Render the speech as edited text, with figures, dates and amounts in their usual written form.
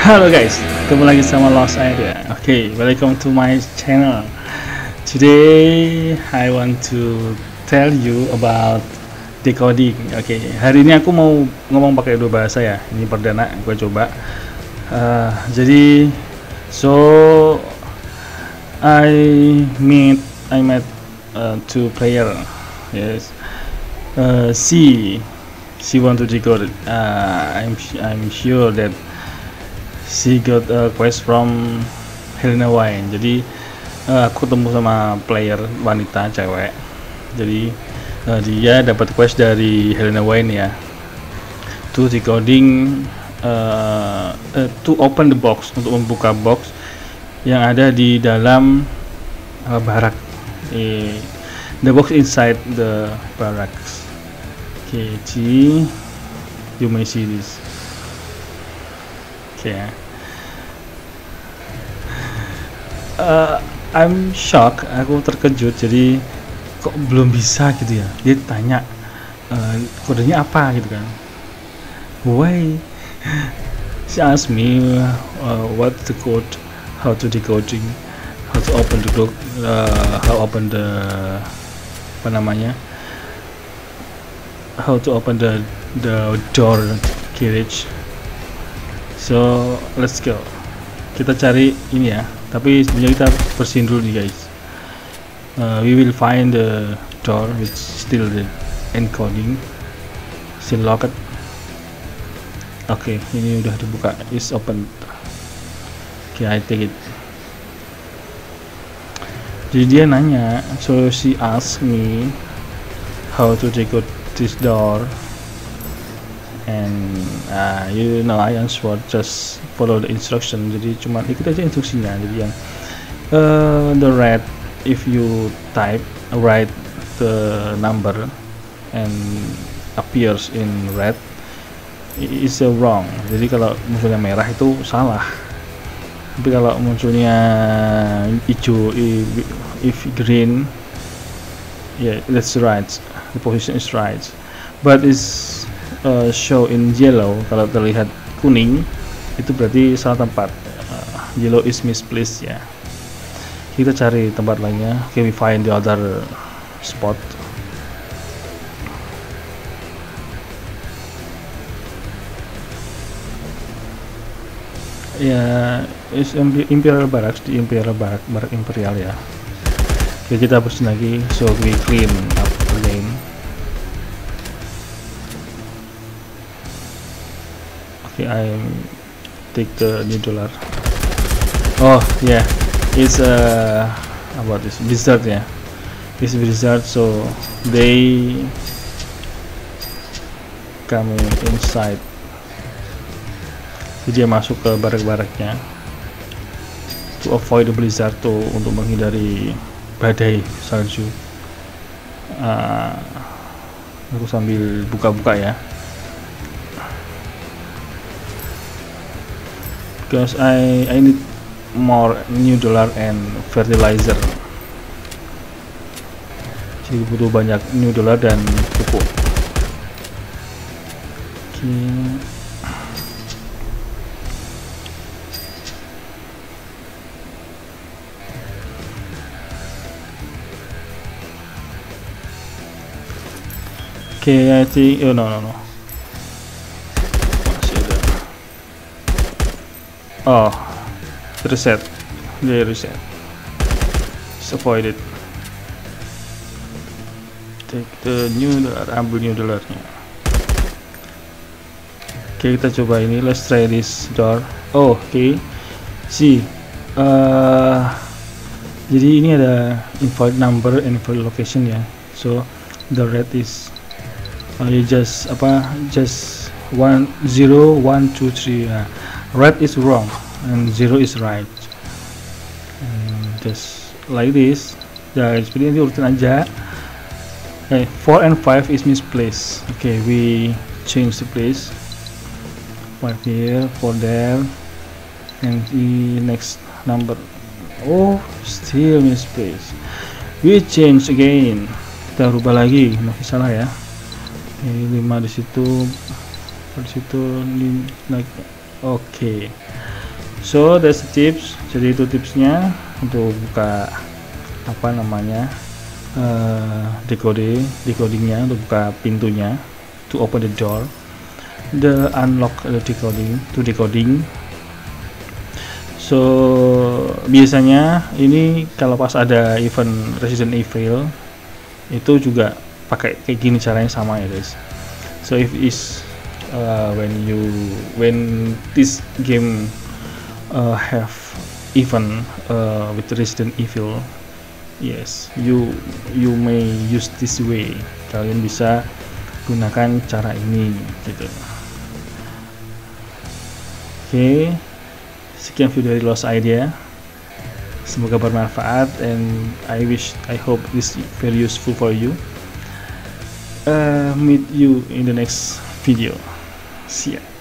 Halo guys, ketemu lagi sama Lost Idea. Okay, welcome to my channel. Today I want to tell you about decoding. Okay, hari ini aku mau ngomong pakai dua bahasa ya. Ini perdana gue coba. Jadi, so I met two player. Yes, she want to decode it. I'm sure that she got a quest from Helena Wine. Jadi aku ketemu sama player wanita cewek. Jadi dia dapat quest dari Helena Wine ya, to decoding to open the box, untuk membuka box yang ada di dalam barak. The box inside the barracks. Okay, you may see this. Okay. I'm shocked, aku terkejut. Jadi kok belum bisa gitu ya. Dia tanya kodenya apa gitu kan. Why? She asked me what the code, how to decoding, how to open the book, how open the how to open the door carriage. So let's go. Kita cari ini ya. Tapi sebenarnya kita bersihin dulu nih guys. We will find the door which still the encoding, still locked. Oke, ini udah dibuka. Is open. Oke, I take it. Jadi dia nanya, so she asked me how to decode this door, and you know I answer just follow the instruction. Jadi cuma ikut aja instruksinya. Jadi yang the red, if you write the number and appears in red is wrong. Jadi kalau munculnya merah itu salah, tapi kalau munculnya hijau, if green, yeah, that's right, the position is right, but is show in yellow. Kalau terlihat kuning itu berarti salah tempat. Yellow is misplaced ya. Kita cari tempat lainnya. Okay, we find the other spot. Ya, is Imperial Barracks, di Imperial Barak Imperial ya. Oke, kita bersihin lagi, so we clean up again. Okay, I take the new dollar. Oh yeah, it's about this blizzard ya. It's blizzard, so they coming inside. Jadi dia masuk ke barak-baraknya to avoid the blizzard, tuh untuk menghindari badai salju. Aku sambil buka-buka ya, because I need more new dollar and fertilizer. Jadi butuh banyak new dollar dan pupuk. Okay, I think no. Masih ada. Oh, reset. Dia reset. Just avoid it. Take the new dollar, ambil new dollarnya. Oke, kita coba ini. Let's try this door. Oh, oke. See, jadi ini ada invalid number and invalid location ya. So the red is you just 1 0 1 2 3. Red is wrong and 0 is right. And just like this. Ya, seperti ini urutin aja. Okay, 4 and 5 is misplaced. Okay, we change the place. 5 here, 4 there, and the next number. Oh, still misplaced. We change again. Kita rubah lagi, masih salah ya. 5 di situ, di situ, oke. So that's the tips. Jadi itu tipsnya untuk buka apa namanya decodingnya, untuk buka pintunya, to open the door, the unlock the decoding. So biasanya ini kalau pas ada event Resident Evil itu juga pakai kayak gini, caranya sama ya guys. So if is when this game have even with Resident Evil, yes, you may use this way. Kalian bisa gunakan cara ini gitu. Oke, sekian video dari Lost Idea. Semoga bermanfaat, and I hope this very useful for you. Meet you in the next video. See ya.